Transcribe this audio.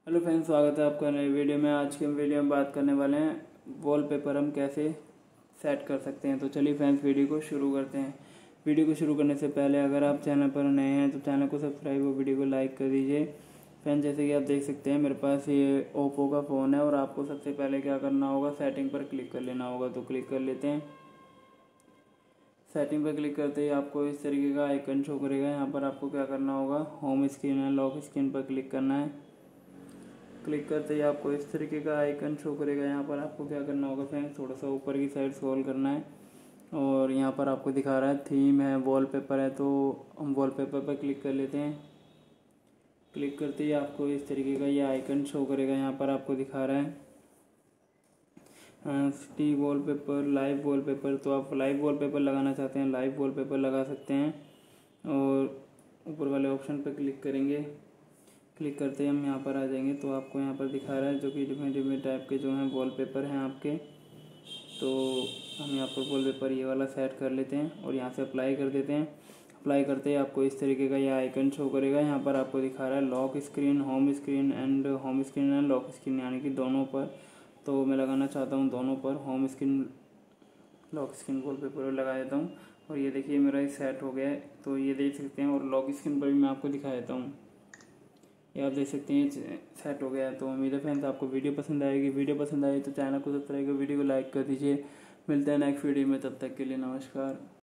Hello friends, स्वागत है आपका नई वीडियो में। आज के वीडियो में बात करने वाले हैं वॉलपेपर हम कैसे सेट कर सकते हैं। तो चलिए फ्रेंड्स, वीडियो को शुरू करते हैं। वीडियो को शुरू करने से पहले अगर आप चैनल पर नए हैं तो चैनल को सब्सक्राइब और वीडियो को लाइक कर दीजिए। फ्रेंड्स, जैसे कि आप देख सकते हैं मेरे पास ये ओप्पो का फ़ोन है और आपको सबसे पहले क्या करना होगा, सेटिंग पर क्लिक कर लेना होगा। तो क्लिक कर लेते हैं। सेटिंग पर क्लिक करते ही आपको इस तरीके का आइकन शो करेगा। यहाँ पर आपको क्या करना होगा, होम स्क्रीन है, लॉक स्क्रीन पर क्लिक करना है। क्लिक करते ही आपको इस तरीके का आइकन शो करेगा। यहाँ पर आपको क्या करना होगा फ्रेंड्स, थोड़ा सा ऊपर की साइड स्क्रॉल करना है और यहाँ पर आपको दिखा रहा है थीम है, वॉलपेपर है, तो हम वॉलपेपर पर क्लिक कर लेते हैं। क्लिक करते ही आपको इस तरीके का ये आइकन शो करेगा। यहाँ पर आपको दिखा रहा है सिटी वॉलपेपर, लाइव वॉलपेपर। तो आप लाइव वॉलपेपर लगाना चाहते हैं, लाइव वॉलपेपर लगा सकते हैं और ऊपर वाले ऑप्शन पर क्लिक करेंगे। क्लिक करते ही हम यहाँ पर आ जाएंगे तो आपको यहाँ पर दिखा रहा है जो कि डिफरेंट डिफरेंट टाइप के जो हैं वॉलपेपर हैं आपके। तो हम यहाँ पर वॉलपेपर ये वाला सेट कर लेते हैं और यहाँ से अप्लाई कर देते हैं। अप्लाई करते ही आपको इस तरीके का ये आइकन शो करेगा। यहाँ पर आपको दिखा रहा है lock screen, home screen and lock screen, यानी कि दोनों पर। तो मैं लगाना चाहता हूँ दोनों पर, home screen lock screen wallpaper लगा देता हूँ और ये देखिए मेरा ये सेट हो गया है। तो ये देख सकते हैं और लॉक स्क्रीन पर भी मैं आपको दिखा देता हूँ। ये आप देख सकते हैं सेट हो गया है। तो उम्मीद है फ्रेंड्स आपको वीडियो पसंद आएगी। वीडियो पसंद आई तो चैनल को सब्सक्राइब कर, वीडियो को लाइक कर दीजिए। मिलते हैं नेक्स्ट वीडियो में, तब तक के लिए नमस्कार।